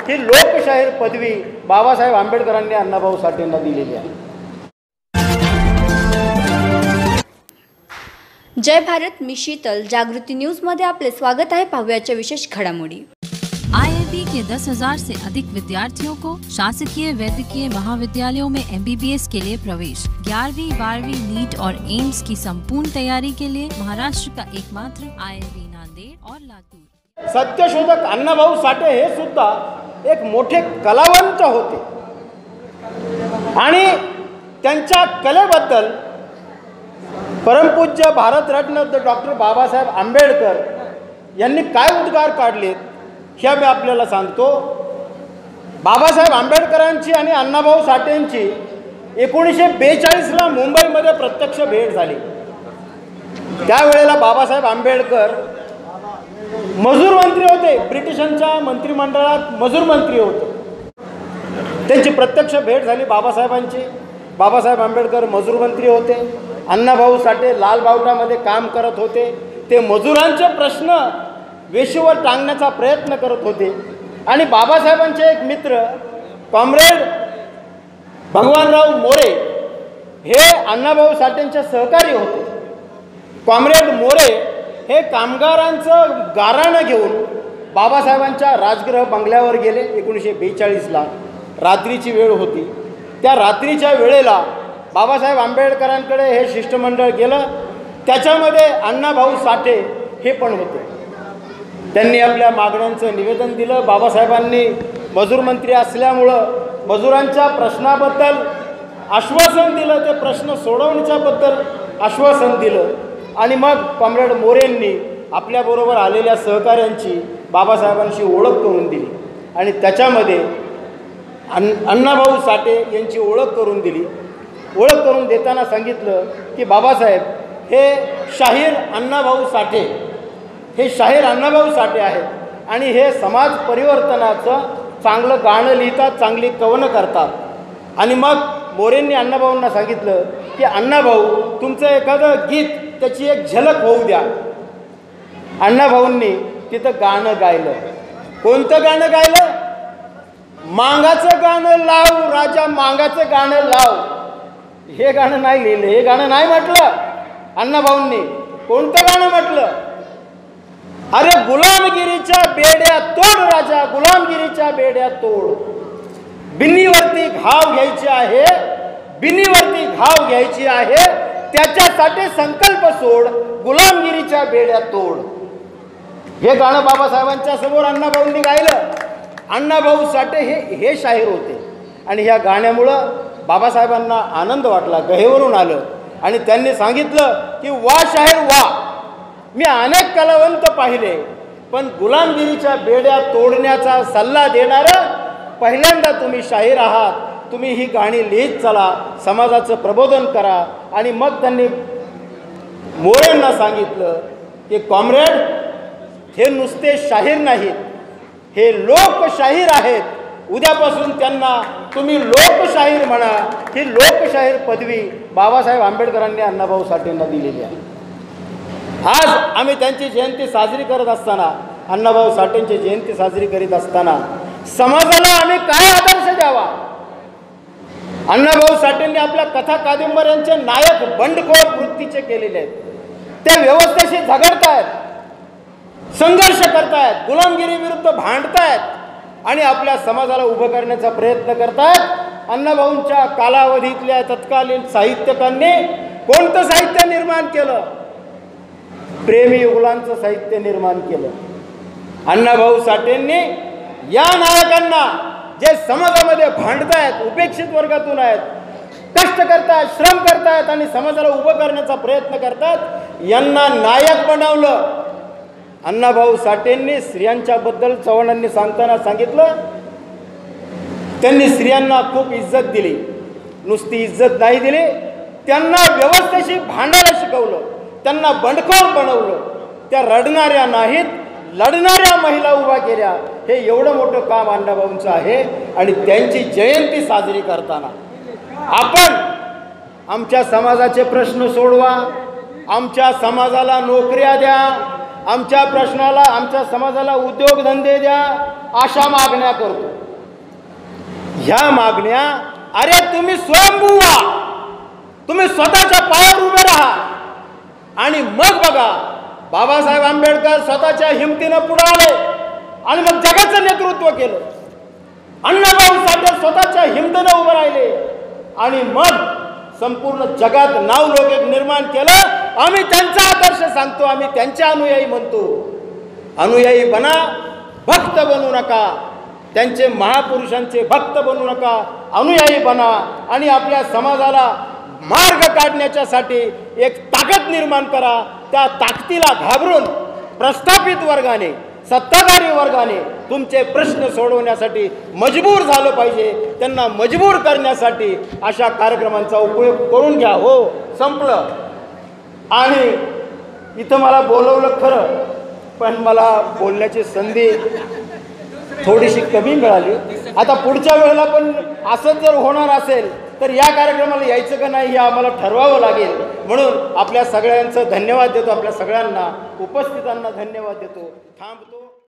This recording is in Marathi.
ही लोकशाहीर पदवी बाबासाहेब आंबेडकरांनी अण्णाभाऊ साठेंना दिलेली आहे. जय भारत, मी शीतल. जागृती न्यूज मध्ये आपले स्वागत आहे. पाहुयाच्या विशेष घडामोडी. IIB के 10,000 से अधिक विद्यार्थियों को शासकीय वैद्यकीय महाविद्यालयों में MBBS के लिए प्रवेश. 11वीं 12वीं नीट और एम्स की संपूर्ण तैयारी के लिए महाराष्ट्र का एकमात्र IIB नांदेड़ और लातूर. सत्यशोधक अण्णाभाऊ साठे हे सुद्धा एक मोठे कलावंत होते आणि त्यांच्या कलेबद्दल परमपूज्य भारतरत्न डॉक्टर बाबासाहेब आंबेडकर यांनी काय उद्गार काढलेत हे मी आपल्याला सांगतो. बाबासाहेब आंबेडकरांची आणि अण्णाभाऊ साठेंची 1942ला मुंबईमध्ये प्रत्यक्ष भेट झाली. त्यावेळेला बाबासाहेब आंबेडकर मजूर मंत्री होते, ब्रिटिशांच्या मंत्रिमंडळात मजूर मंत्री होते. त्यांची प्रत्यक्ष भेट झाली बाबासाहेबांची. बाबासाहेब आंबेडकर मजूर मंत्री होते, अण्णाभाऊ साठे लाल बावटामध्ये काम करत होते. ते मजुरांचे प्रश्न वेशीवर टांगण्याचा प्रयत्न करत होते आणि बाबासाहेबांचे एक मित्र कॉम्रेड भगवानराव मोरे हे अण्णाभाऊ साठेंचे सहकारी होते. कॉम्रेड मोरे हे कामगारांचं गाऱ्हाणं घेऊन बाबासाहेबांच्या राजगृह बंगल्यावर गेले. 1942ला रात्रीची वेळ होती. त्या रात्रीच्या वेळेला बाबासाहेब आंबेडकरांकडे हे शिष्टमंडळ गेलं. त्याच्यामध्ये अण्णाभाऊ साठे हे पण होते. त्यांनी आपल्या मागण्यांचं निवेदन दिलं. बाबासाहेबांनी मजूर मंत्री असल्यामुळं मजुरांच्या प्रश्नाबद्दल आश्वासन दिलं, ते प्रश्न सोडवण्याच्याबद्दल आश्वासन दिलं आणि मग कॉम्रेड मोरेंनी आपल्याबरोबर आलेल्या सहकाऱ्यांची बाबासाहेबांशी ओळख करून दिली आणि त्याच्यामध्ये अण्णाभाऊ साठे यांची ओळख करून दिली. ओळख करून देताना सांगितलं की बाबासाहेब हे शाहीर अण्णाभाऊ साठे, हे शाहीर अण्णाभाऊ साठे आहेत आणि हे समाज परिवर्तनाचं चांगलं गाणं लिहितात, चांगली कवनं करतात. आणि मग मोरेंनी अण्णाभाऊंना सांगितलं की अण्णाभाऊ तुमचं एखादं गीत त्याची एक झलक होऊ द्या. अण्णाभाऊंनी तिथं गाणं गायलं. कोणतं गाणं गायलं? मांगाचं गाणं लाव राजा, मांगाचं गाणं लाव. हे गाणं नाही लिहिलं, हे गाणं नाही म्हटलं अण्णाभाऊंनी. कोणतं गाणं म्हटलं? अरे गुलामगिरीच्या बेड्या तोड राजा, गुलामगिरीच्या बेड्या तोड. बिनीवरती घाव घ्यायची आहे, बिनीवरती घाव घ्यायची आहे, त्याच्यासाठी संकल्प सोड, गुलामगिरीच्या बेड्या तोड. हे गाणं बाबासाहेबांच्या समोर अण्णाभाऊंनी गायलं. अण्णाभाऊ साठे हे शाहीर होते आणि ह्या गाण्यामुळं बाबासाहेबांना आनंद वाटला, गहेवरून आलं आणि त्यांनी सांगितलं की वा शाहीर वा, मी अनेक कलावंत पाहिले पण गुलामगिरीच्या बेड्या तोडण्याचा सल्ला देणारं पहिल्यांदा तुम्ही शाहीर आहात. तुम्ही ही गाणी लिहित चला, समाजाचं प्रबोधन करा. आणि मग त्यांनी मोरेंना सांगितलं की कॉम्रेड हे नुसते शाहीर नाहीत, हे लोकशाहीर आहेत. उद्यापासून त्यांना तुम्ही लोकशाहीर म्हणा. ही लोकशाहीर पदवी बाबासाहेब आंबेडकरांनी अण्णाभाऊ साठेंना दिलेली आहे. आज आम्ही त्यांची जयंती साजरी करत असताना, अण्णाभाऊ साठेंची जयंती साजरी करीत असताना समाजाला आम्ही काय आदर्श द्यावा? अण्णाभाऊ साठेंनी आपल्या कथा कादंबऱ्यांचे नायक बंडखोर वृत्तीचे केलेले आहेत. ते व्यवस्थेशी झगडतायत, संघर्ष करतायत, गुलामगिरी विरुद्ध भांडतायत आणि आपल्या समाजाला उभं करण्याचा प्रयत्न करतायत. अण्णाभाऊंच्या कालावधीतल्या तत्कालीन साहित्यकांनी कोणतं साहित्य निर्माण केलं? प्रेमी युगलांचं साहित्य निर्माण केलं. अण्णाभाऊ साठेंनी या नायकांना जे समाजामध्ये भांडतायत, उपेक्षित वर्गातून आहेत, कष्ट करतायत, श्रम करतायत आणि समाजाला उभं करण्याचा प्रयत्न करतात, यांना नायक बनवलं. अण्णाभाऊ साठेंनी स्त्रियांच्याबद्दल चव्हाणांनी सांगताना सांगितलं, त्यांनी स्त्रियांना खूप इज्जत दिली. नुसती इज्जत नाही दिली, त्यांना व्यवस्थेशी भांडायला शिकवलं, त्यांना बंडखोर बनवलं. त्या रडणाऱ्या नाहीत, लढणाऱ्या महिला उभा केल्या. हे एवढं मोठं काम अण्णाभाऊंचं आहे. आणि त्यांची जयंती साजरी करताना आपण आमच्या समाजाचे प्रश्न सोडवा, आमच्या समाजाला नोकऱ्या द्या, आमच्या प्रश्नाला, आमच्या समाजाला उद्योगधंदे द्या अशा मागण्या करतो. ह्या मागण्या, अरे तुम्ही स्वयंभू व्हा, तुम्ही स्वतःच्या पायावर उभे राहा आणि मग बघा. बाबासाहेब आंबेडकर स्वतःच्या हिमतीनं पुढे आले आणि मग जगाचं नेतृत्व केलं. अण्णाभाऊ साठे स्वतःच्या हिमतीनं उभे राहिले आणि मग संपूर्ण जगात नावलौकिक निर्माण केलं. आम्ही त्यांचा आदर्श सांगतो, आम्ही त्यांचे अनुयायी म्हणतो. अनुयायी बना, भक्त बनू नका. त्यांचे महापुरुषांचे भक्त बनू नका, अनुयायी बना आणि आपल्या समाजाला मार्ग काढण्याच्यासाठी एक ताकद निर्माण करा. त्या ताकदीला घाबरून प्रस्थापित वर्गाने, सत्ताधारी वर्गाने तुमचे प्रश्न सोडवण्यासाठी मजबूर झालं पाहिजे. त्यांना मजबूर करण्यासाठी अशा कार्यक्रमांचा उपयोग करून घ्या. हो, संपलं. आणि इथं मला बोलवलं खरं, पण मला बोलण्याची संधी थोडीशी कमी मिळाली. आता पुढच्या वेळेला पण असंच जर होणार असेल तर या कार्यक्रमाला यायचं का नाही हे आम्हाला ठरवावं लागेल. म्हणून आपल्या सगळ्यांचं धन्यवाद देतो, आपल्या सगळ्यांना उपस्थितांना धन्यवाद देतो. थांबतो.